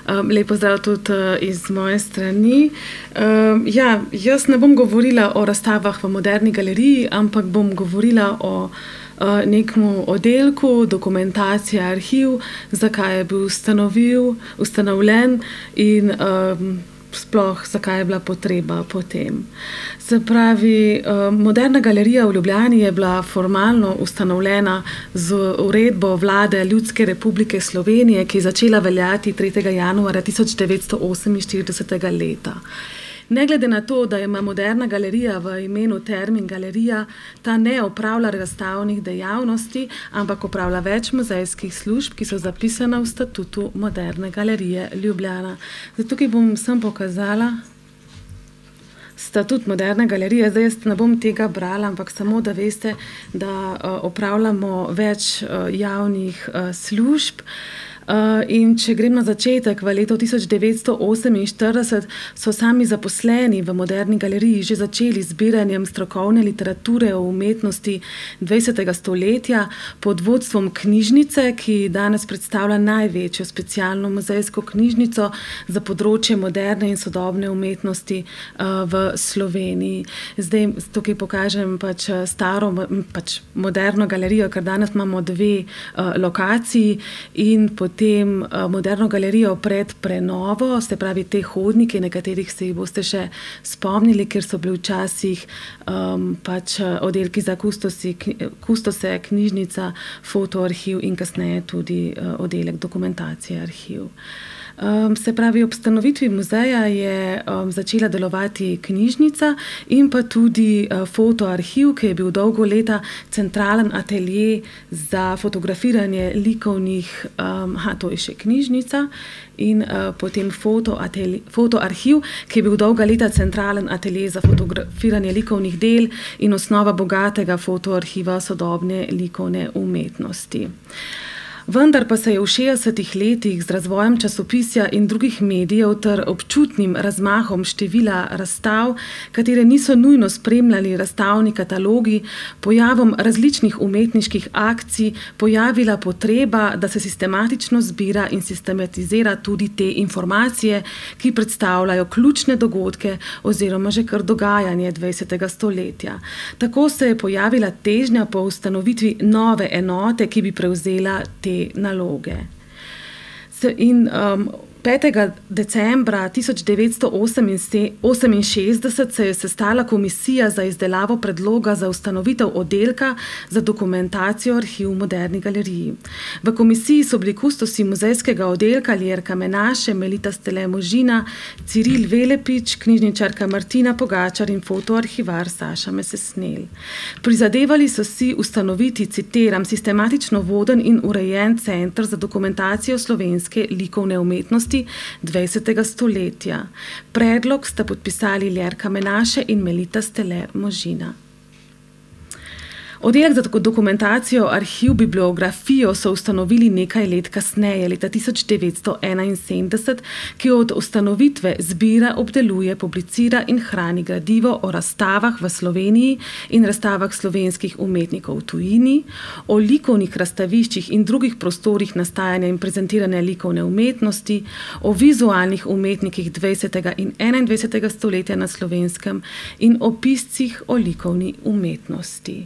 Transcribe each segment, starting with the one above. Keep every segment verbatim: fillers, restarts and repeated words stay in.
Lep pozdrav tudi iz moje strani. Ja, jaz ne bom govorila o razstavah v Moderni galeriji, ampak bom govorila o nekemu oddelku, dokumentacija, arhiv, zakaj je bil ustanovil, ustanovljen in sploh zakaj je bila potreba po tem. Se pravi, Moderna galerija v Ljubljani je bila formalno ustanovljena z uredbo Vlade Ljudske republike Slovenije, ki je začela veljati tretjega januarja tisoč devetsto oseminštiridesetega leta. Ne glede na to, da ima Moderna galerija v imenu termin galerija, ta ne opravlja razstavnih dejavnosti, ampak opravlja več muzejskih služb, ki so zapisane v statutu Moderne galerije Ljubljana. Zdaj, tukaj bom sem pokazala statut Moderne galerije. Zdaj, jaz ne bom tega brala, ampak samo, da veste, da opravljamo več javnih služb. In če grem na začetek, v letu tisoč devetsto oseminštirideset so sami zaposleni v Moderni galeriji že začeli z zbiranjem strokovne literature o umetnosti dvajsetega stoletja pod vodstvom knjižnice, ki danes predstavlja največjo specialno muzejsko knjižnico za področje moderne in sodobne umetnosti v Sloveniji. Zdaj tukaj pokažem pač staro, pač Moderno galerijo, ker danes imamo dve lokaciji in potem Potem Moderno galerijo pred prenovo, se pravi te hodnike, nekaterih se jih boste še spomnili, ker so bili včasih um, pač oddelki za kustosi, kustose, knjižnica, fotoarhiv in kasneje tudi uh, oddelek dokumentacije arhiv. Um, se pravi, ob ustanovitvi muzeja je um, začela delovati knjižnica in pa tudi uh, fotoarhiv, ki je bil dolgo leta centralen atelje za fotografiranje likovnih, um, ha, to je še knjižnica, in uh, potem fotoarhiv, ki je bil dolga leta centralen atelje za fotografiranje likovnih del in osnova bogatega fotoarhiva sodobne likovne umetnosti. Vendar pa se je v šestdesetih letih z razvojem časopisja in drugih medijev ter občutnim razmahom števila razstav, katere niso nujno spremljali razstavni katalogi, pojavom različnih umetniških akcij pojavila potreba, da se sistematično zbira in sistematizira tudi te informacije, ki predstavljajo ključne dogodke oziroma že kar dogajanje dvajsetega stoletja. Tako se je pojavila težnja po ustanovitvi nove enote, ki bi prevzela te naloge. In um, petega decembra tisoč devetsto oseminšestdeset se je sestala komisija za izdelavo predloga za ustanovitev oddelka za dokumentacijo arhiv v Moderni galeriji. V komisiji so bili kustosi muzejskega oddelka Ljerka Menaše, Melita Stele Možina, Ciril Velepič, knjižničarka Martina Pogačar in fotoarhivar Saša Mesesnel. Prizadevali so si ustanoviti, citiram, sistematično voden in urejen center za dokumentacijo slovenske likovne umetnosti dvajsetega stoletja. Predlog sta podpisali Ljerka Menaše in Melita Stele Možina. Oddelek za dokumentacijo arhiv bibliografijo so ustanovili nekaj let kasneje, leta tisoč devetsto enainsedemdeset, ki od ustanovitve zbira, obdeluje, publicira in hrani gradivo o razstavah v Sloveniji in razstavah slovenskih umetnikov v tujini, o likovnih razstaviščih in drugih prostorih nastajanja in prezentiranja likovne umetnosti, o vizualnih umetnikih dvajsetega in enaindvajsetega stoletja na Slovenskem in o piscih o likovni umetnosti.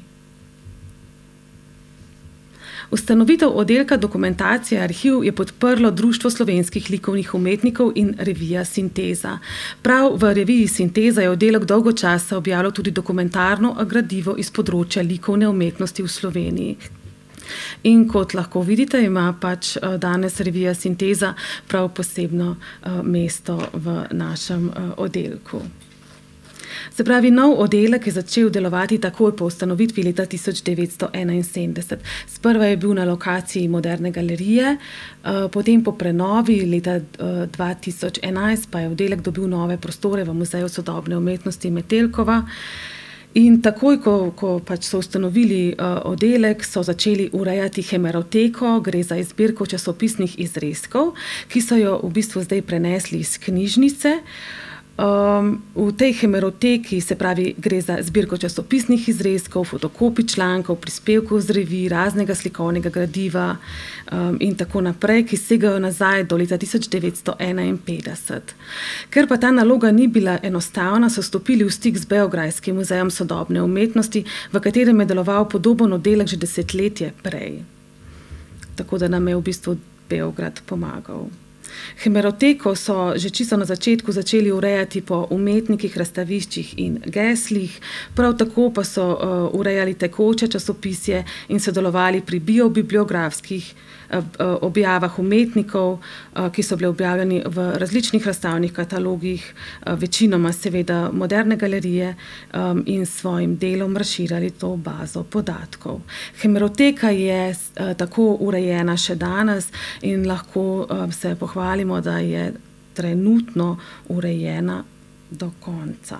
Ustanovitev oddelka dokumentacije arhiv je podprlo Društvo slovenskih likovnih umetnikov in revija Sinteza. Prav v reviji Sinteza je oddelek dolgo časa objavljal tudi dokumentarno gradivo iz področja likovne umetnosti v Sloveniji. In kot lahko vidite, ima pač danes revija Sinteza prav posebno mesto v našem oddelku. Se pravi, nov oddelek je začel delovati takoj po ustanovitvi leta tisoč devetsto enainsedemdeset. Sprva je bil na lokaciji Moderne galerije, potem po prenovi leta dva tisoč enajst pa je oddelek dobil nove prostore v Muzeju sodobne umetnosti Metelkova. In takoj, ko, ko pač so ustanovili uh, oddelek, so začeli urejati hemeroteko, gre za izbirko časopisnih izrezkov, ki so jo v bistvu zdaj prenesli iz knjižnice. Um, v tej hemeroteki, se pravi, gre za zbirko časopisnih izrezkov, fotokopij člankov, prispevkov z revij, raznega slikovnega gradiva um, in tako naprej, ki segajo nazaj do leta tisoč devetsto enainpetdeset. Ker pa ta naloga ni bila enostavna, so stopili v stik z Beograjskim muzejem sodobne umetnosti, v katerem je deloval podoben oddelek že desetletje prej. Tako da nam je v bistvu Beograd pomagal. Hemeroteko so že čisto na začetku začeli urejati po umetnikih, razstaviščih in geslih, prav tako pa so uh, urejali tekoče časopisje in sodelovali pri biobibliografskih uh, objavah umetnikov, uh, ki so bile objavljeni v različnih razstavnih katalogih, uh, večinoma seveda Moderne galerije um, in s svojim delom razširjali to bazo podatkov. Hemeroteka je uh, tako urejena še danes in lahko uh, se pohvalimo, Hvalimo, da je trenutno urejena do konca,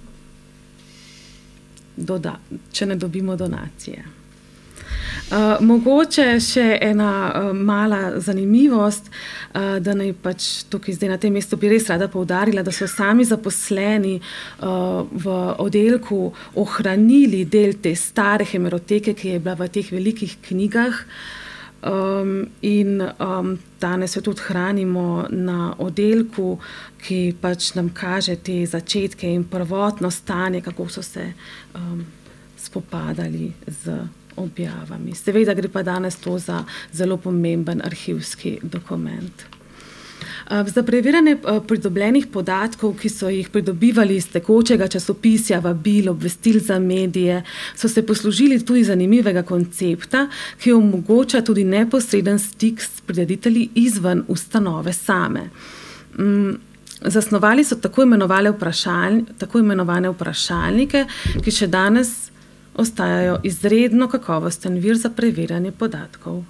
Doda, če ne dobimo donacije. Uh, mogoče še ena uh, mala zanimivost, uh, da naj pač tukaj zdaj na tem mestu bi res rada poudarila, da so sami zaposleni uh, v oddelku ohranili del te stare hemeroteke, ki je bila v teh velikih knjigah. Um, in um, danes jo tudi hranimo na oddelku, ki pač nam kaže te začetke in prvotno stanje, kako so se um, spopadali z objavami. Seveda gre pa danes to za zelo pomemben arhivski dokument. Za preverjanje pridobljenih podatkov, ki so jih pridobivali iz tekočega časopisja, vabil, obvestil za medije, so se poslužili tudi zanimivega koncepta, ki omogoča tudi neposreden stik s prireditelji izven ustanove same. Zasnovali so tako imenovane vprašaln, tako imenovane vprašalnike, ki še danes ostajajo izredno kakovosten vir za preverjanje podatkov.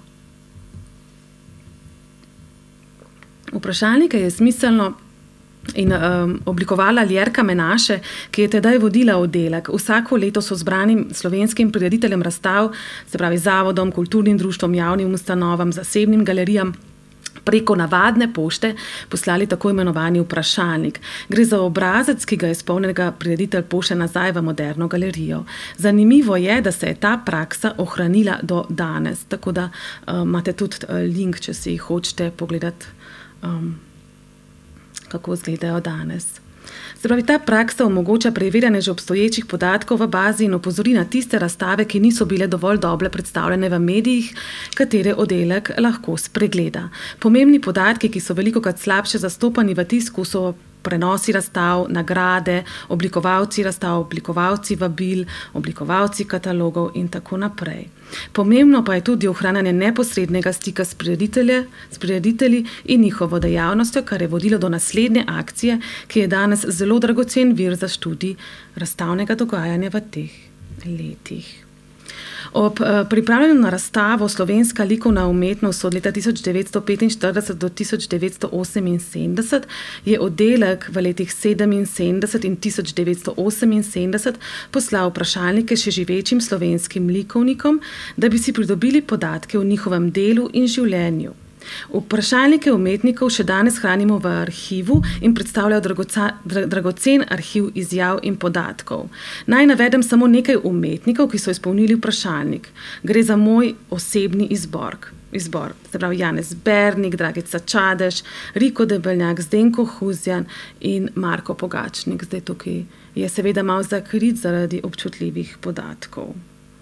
Vprašalnike je smiselno in um, oblikovala Ljerka Menaše, ki je tedaj vodila oddelek. Vsako leto so zbranim slovenskim prirediteljem razstav, se pravi zavodom, kulturnim društvom, javnim ustanovam, zasebnim galerijam, preko navadne pošte poslali tako imenovani vprašalnik. Gre za obrazec, ki ga izpolnjenega prireditelj pošlje nazaj v Moderno galerijo. Zanimivo je, da se je ta praksa ohranila do danes, tako da um, imate tudi link, če si hočete pogledati, Um, kako izgledajo danes. Se pravi, ta praksa omogoča preverjanje že obstoječih podatkov v bazi in opozori na tiste razstave, ki niso bile dovolj dobre predstavljene v medijih, katere oddelek lahko spregleda. Pomembni podatki, ki so velikokrat slabše zastopani v tisku, so prenosi razstav, nagrade, oblikovalci razstav, oblikovalci vabil, oblikovalci katalogov in tako naprej. Pomembno pa je tudi ohranjanje neposrednega stika s prireditelji in njihovo dejavnostjo, kar je vodilo do naslednje akcije, ki je danes zelo dragocen vir za študij razstavnega dogajanja v teh letih. Ob eh, pripravljanju na razstavo Slovenska likovna umetnost od leta tisoč devetsto petinštirideset do tisoč devetsto oseminsedemdeset je oddelek v letih sedeminsedemdeset in tisoč devetsto oseminsedemdeset poslal vprašalnike še živečim slovenskim likovnikom, da bi si pridobili podatke o njihovem delu in življenju. Vprašalnike umetnikov še danes hranimo v arhivu in predstavljajo dragoca, dra, dragocen arhiv izjav in podatkov. Naj navedem samo nekaj umetnikov, ki so izpolnili vprašalnik. Gre za moj osebni izbor. izbor. Se pravi Janez Bernik, Dragica Čadež, Riko Debeljak, Zdenko Huzjan in Marko Pogačnik. Zdaj tukaj je seveda malo zakrit zaradi občutljivih podatkov.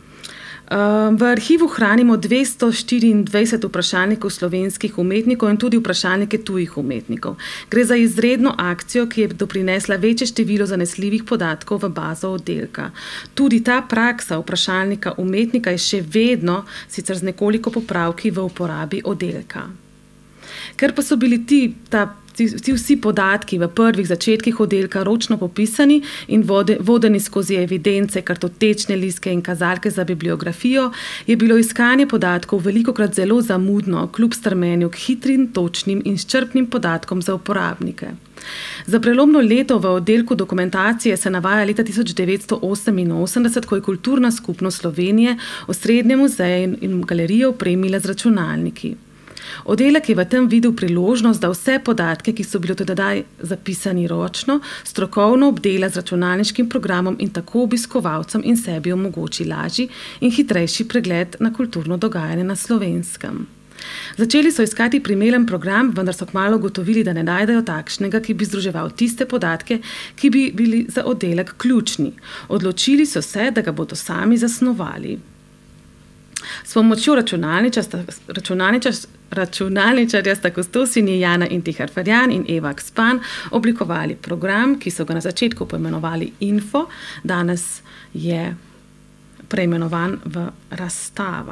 V arhivu hranimo dvesto štiriindvajset vprašalnikov slovenskih umetnikov in tudi vprašalnike tujih umetnikov. Gre za izredno akcijo, ki je doprinesla večje število zanesljivih podatkov v bazo oddelka. Tudi ta praksa vprašalnika umetnika je še vedno, sicer z nekoliko popravki, v uporabi oddelka. Ker pa so bili ti, ta Ti vsi podatki v prvih začetkih oddelka ročno popisani in vodeni skozi evidence, kartotečne listke in kazalke za bibliografijo, je bilo iskanje podatkov velikokrat zelo zamudno, kljub strmenju k hitrim, točnim in izčrpnim podatkom za uporabnike. Za prelomno leto v oddelku dokumentacije se navaja leta tisoč devetsto oseminosemdeset, ko je Kulturna skupnost Slovenije osrednje muzeje in galerijo opremila z računalniki. Oddelek je v tem videl priložnost, da vse podatke, ki so bili tedaj zapisani ročno, strokovno obdela z računalniškim programom in tako obiskovalcem in sebi omogoči lažji in hitrejši pregled na kulturno dogajanje na Slovenskem. Začeli so iskati primeren program, vendar so kmalu ugotovili, da ne najdejo takšnega, ki bi združeval tiste podatke, ki bi bili za oddelek ključni. Odločili so se, da ga bodo sami zasnovali. S pomočjo računalničarja sta kustosinji Jana Intiharferjan in Eva Kspan oblikovali program, ki so ga na začetku poimenovali Info, danes je preimenovan v Razstava.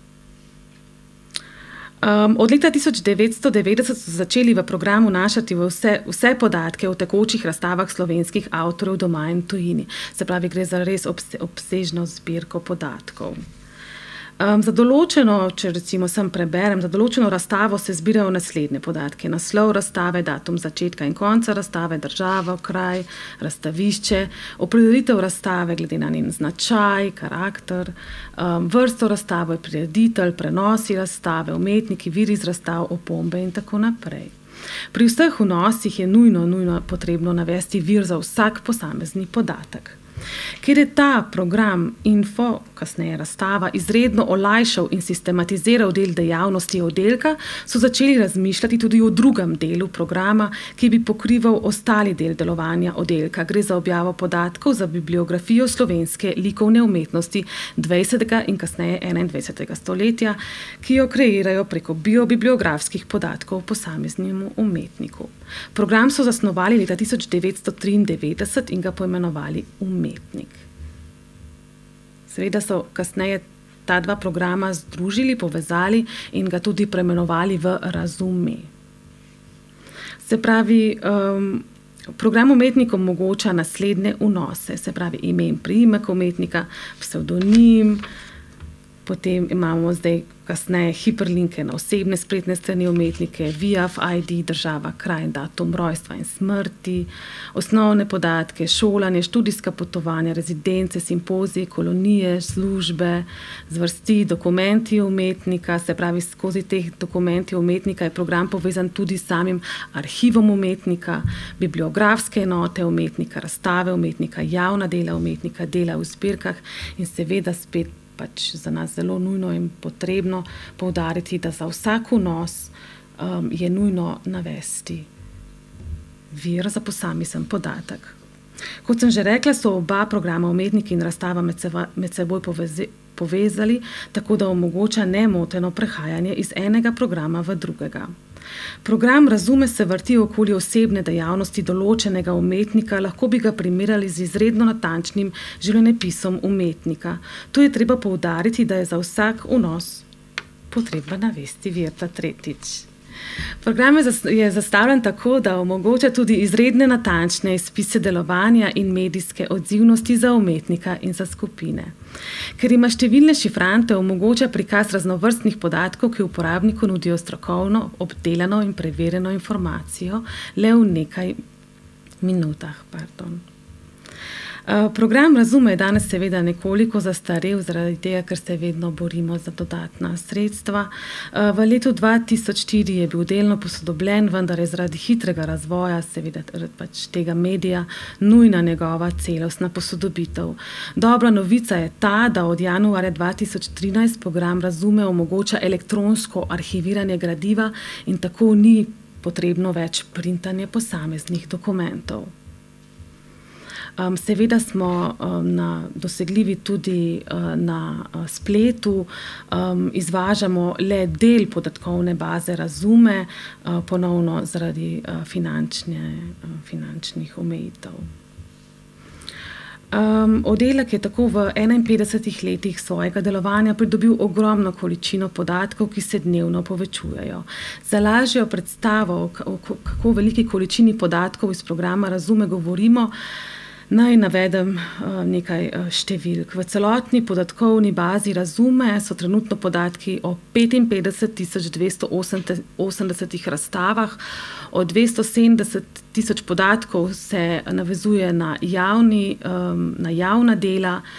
Um, od leta tisoč devetsto devetdeset so začeli v programu vnašati vse, vse podatke o tekočih razstavah slovenskih avtorjev doma in tujini. Se pravi, gre za res obse, obsežno zbirko podatkov. Um, za določeno, če recimo sem preberem, za določeno razstavo se zbirajo naslednje podatke. Naslov razstave, datum začetka in konca razstave, država, kraj, razstavišče, opredelitev razstave glede na njen značaj, karakter, um, vrsto razstave, prireditelj, prenosi razstave, umetniki, viri iz razstav, opombe in tako naprej. Pri vseh vnosih je nujno, nujno potrebno navesti vir za vsak posamezni podatek. Ker je ta program Info, kasneje Razstava, izredno olajšal in sistematiziral del dejavnosti oddelka, so začeli razmišljati tudi o drugem delu programa, ki bi pokrival ostali del delovanja oddelka. Gre za objavo podatkov za bibliografijo slovenske likovne umetnosti dvajsetega in kasneje enaindvajsetega stoletja, ki jo kreirajo preko biobibliografskih podatkov o posameznemu umetniku. Program so zasnovali leta tisoč devetsto triindevetdeset in ga poimenovali Umetnik. Seveda so kasneje ta dva programa združili, povezali in ga tudi preimenovali v Razume. Se pravi, um, program Umetnik omogoča naslednje vnose, se pravi ime in priimek umetnika, psevdonim, potem imamo zdaj kasneje hiperlinke na osebne spletne strani umetnike, V I A F I D, država, kraj, datum rojstva in smrti, osnovne podatke, šolanje, študijska potovanja, rezidence, simpozije, kolonije, službe, zvrsti, dokumenti umetnika, se pravi skozi teh dokumenti umetnika je program povezan tudi s samim arhivom umetnika, bibliografske enote umetnika, razstave umetnika, javna dela umetnika, dela v zbirkah in seveda spet pač za nas zelo nujno in potrebno poudariti, da za vsak vnos um, je nujno navesti vir za posamezen podatek. Kot sem že rekla, so oba programa Umetnik in Razstava med, seba, med seboj povezi, povezali, tako da omogoča nemoteno prehajanje iz enega programa v drugega. Program Razume se vrti okoli osebne dejavnosti določenega umetnika, lahko bi ga primerjali z izredno natančnim življenjepisom umetnika. Tu je treba poudariti, da je za vsak vnos potrebno navesti vir. Tretjič. Program je zastavljen tako, da omogoča tudi izredne natančne izpise delovanja in medijske odzivnosti za umetnika in za skupine. Ker ima številne šifrante, omogoča prikaz raznovrstnih podatkov, ki uporabniku nudijo strokovno, obdelano in preverjeno informacijo le v nekaj minutah. Pardon. Program Razume je danes seveda nekoliko zastarel, zaradi tega, ker se vedno borimo za dodatna sredstva. V letu dva tisoč štiri je bil delno posodobljen, vendar je zaradi hitrega razvoja, seveda pač tega medija, nujna njegova celostna posodobitev. Dobra novica je ta, da od januarja dva tisoč trinajst program Razume omogoča elektronsko arhiviranje gradiva in tako ni potrebno več printanje posameznih dokumentov. Um, seveda smo um, na, dosegljivi tudi uh, na uh, spletu, um, izvažamo le del podatkovne baze Razume, uh, ponovno zaradi uh, finančne, uh, finančnih omejitev. Um, oddelek je tako v enainpetdesetih letih svojega delovanja pridobil ogromno količino podatkov, ki se dnevno povečujejo. Za lažjo predstavo, o kako veliki količini podatkov iz programa Razume govorimo, naj navedem nekaj številk. V celotni podatkovni bazi Razume so trenutno podatki o petinpetdeset tisoč dvesto osemdesetih razstavah, o dvesto sedemdeset tisoč podatkov se navezuje na, javni, na javna dela,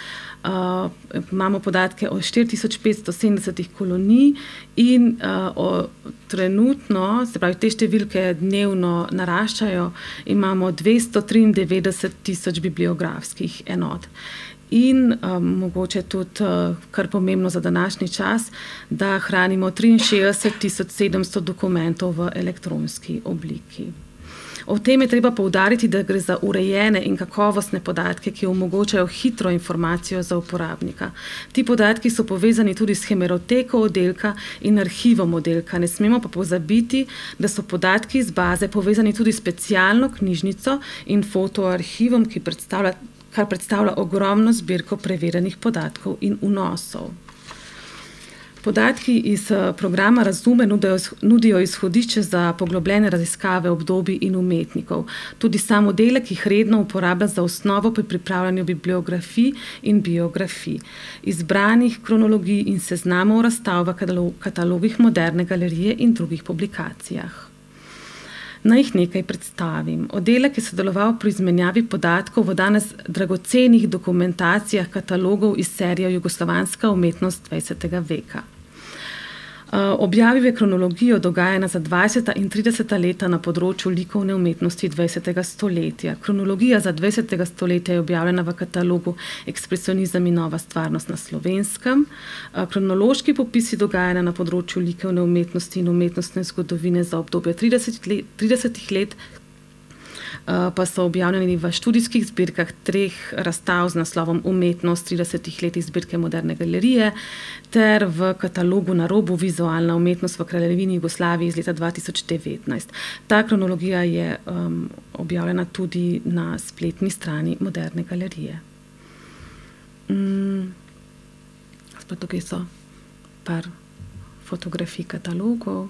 Uh, imamo podatke o štiri tisoč petsto sedemdeset kolonij in uh, o trenutno, se pravi, te številke dnevno naraščajo, imamo dvesto triindevetdeset tisoč bibliografskih enot. In um, mogoče tudi, uh, kar pomembno za današnji čas, da hranimo triinšestdeset tisoč sedemsto dokumentov v elektronski obliki. O tem je treba poudariti, da gre za urejene in kakovostne podatke, ki omogočajo hitro informacijo za uporabnika. Ti podatki so povezani tudi s hemeroteko oddelka in arhivom oddelka. Ne smemo pa pozabiti, da so podatki iz baze povezani tudi s specialno knjižnico in fotoarhivom, ki predstavlja kar predstavlja ogromno zbirko preverjenih podatkov in vnosov. Podatki iz programa Razume nudijo izhodišče za poglobljene raziskave obdobij in umetnikov. Tudi sam oddelek jih redno uporablja za osnovo pri pripravljanju bibliografij in biografij, izbranih kronologij in seznamov razstav v katalogih Moderne galerije in drugih publikacijah. Naj jih nekaj predstavim. Oddelek je sodeloval pri izmenjavi podatkov v danes dragocenih dokumentacijah katalogov iz serije Jugoslovanska umetnost dvajsetega veka. Objavil je kronologijo dogajanja za dvajseta in trideseta leta na področju likovne umetnosti dvajsetega stoletja. Kronologija za dvajsetega stoletja je objavljena v katalogu Ekspresionizem in nova stvarnost na Slovenskem. Kronološki popisi dogajanja na področju likovne umetnosti in umetnostne zgodovine za obdobje tridesetih let pa so objavljeni v študijskih zbirkah treh razstav z naslovom Umetnost tridesetih let iz zbirke Moderne galerije ter v katalogu Na robu vizualna umetnost v Kraljevini Jugoslaviji iz leta dva tisoč devetnajst. Ta kronologija je um, objavljena tudi na spletni strani Moderne galerije. Mm. Spet tukaj so par fotografij katalogov.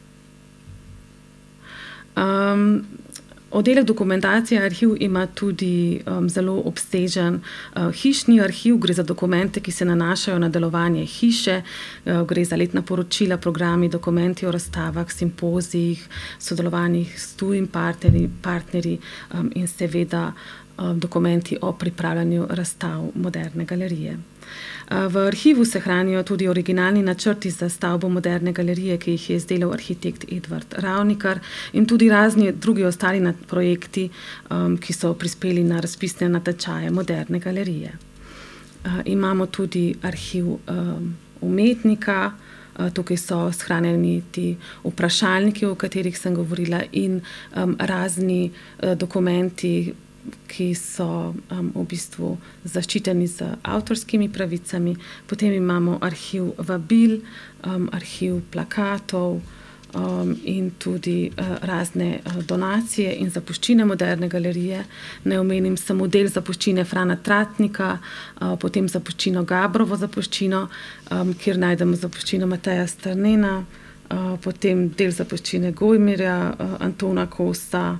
Um, Oddelek dokumentacije arhiv ima tudi um, zelo obsežen uh, hišni arhiv, gre za dokumente, ki se nanašajo na delovanje hiše, uh, gre za letna poročila, programi, dokumenti o razstavah, simpozijih, sodelovanjih s tujimi partnerji, partnerji um, in seveda um, dokumenti o pripravljanju razstav Moderne galerije. V arhivu se hranijo tudi originalni načrti za stavbo Moderne galerije, ki jih je izdelal arhitekt Edvard Ravnikar in tudi razni drugi ostali projekti, um, ki so prispeli na razpisne natečaje Moderne galerije. Uh, imamo tudi arhiv um, umetnika, uh, tukaj so shranjeni ti vprašalniki, o katerih sem govorila, in um, razni uh, dokumenti, ki so um, v bistvu zaščiteni z avtorskimi pravicami. Potem imamo arhiv vabil, um, arhiv plakatov um, in tudi uh, razne uh, donacije in zapuščine Moderne galerije. Ne omenim samo del zapuščine Frana Tratnika, uh, potem zapuščino Gabrovo zapuščino, um, kjer najdemo zapuščino Mateja Strnena, uh, potem del zapuščine Gojmirja, uh, Antona Kosta.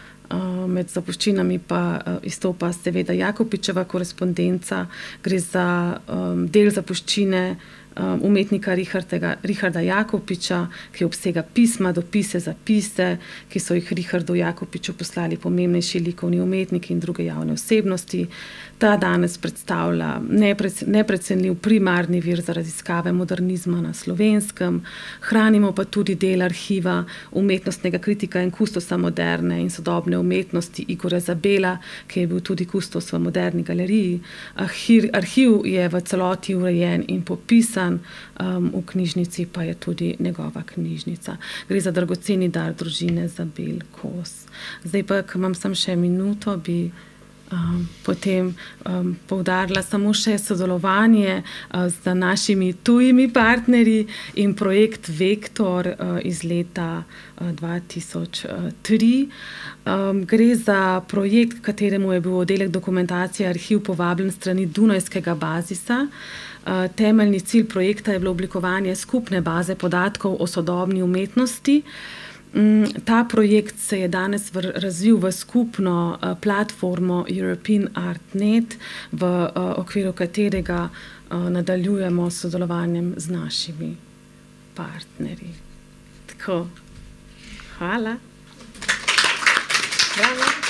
Med zapuščinami pa izstopa seveda Jakopičeva korespondenca. Gre za um, del zapuščine um, umetnika Richarda, Richarda Jakopiča, ki obsega pisma, dopise, zapise, ki so jih Richardu Jakopiču poslali pomembnejši likovni umetniki in druge javne osebnosti. Ta danes predstavlja neprecenljiv primarni vir za raziskave modernizma na Slovenskem. Hranimo pa tudi del arhiva umetnostnega kritika in kustosa moderne in sodobne umetnosti Igorja Zabela, ki je bil tudi kustos v Moderni galeriji. Arhiv, arhiv je v celoti urejen in popisan, um, v knjižnici pa je tudi njegova knjižnica. Gre za dragoceni dar družine Zabel Kos. Zdaj pa, ko imam sam še minuto, bi Um, potem um, poudarila samo še sodelovanje uh, z našimi tujimi partnerji in projekt Vektor uh, iz leta uh, dva tisoč tri. Um, gre za projekt, kateremu je bil oddelek dokumentacije arhiv povabljen strani Dunajskega bazisa. Uh, temeljni cilj projekta je bilo oblikovanje skupne baze podatkov o sodobni umetnosti. Ta projekt se je danes razvil v skupno platformo European Art dot net, v okviru katerega nadaljujemo s sodelovanjem z našimi partnerji. Tako, hvala. Bravo.